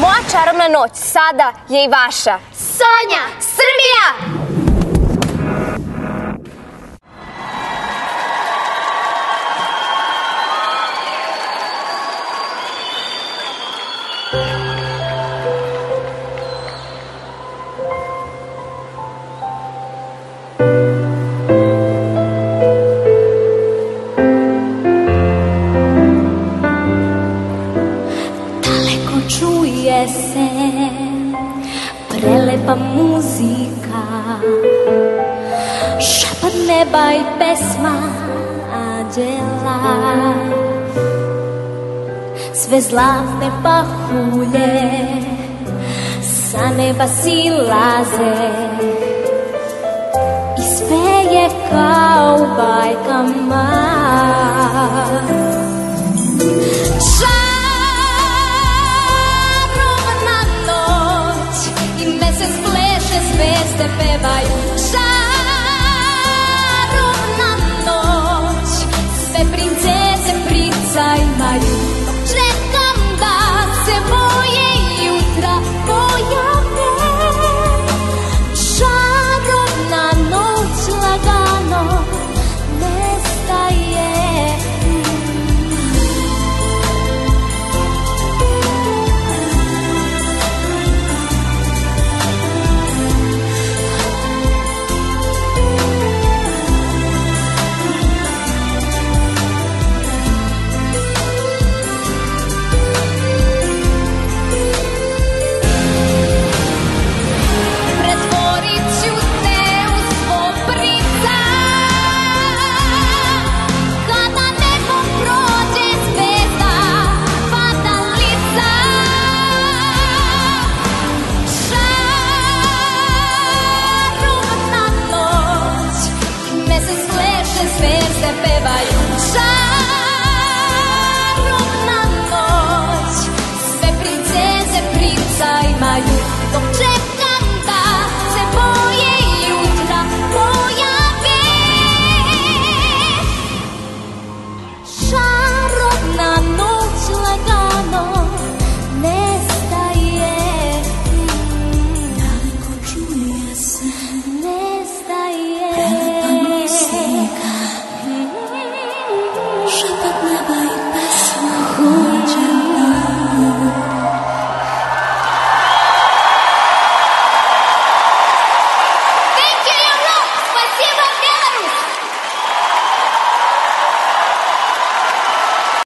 Moja čarobna noć sada je i vaša. Sonja, Srbija! Čuje se prelepa muzika, šapat neba i pesma anđela. Sve zlatne pahulje sa neba silaze i sve je kao u bajkama. Zvezde pevaju.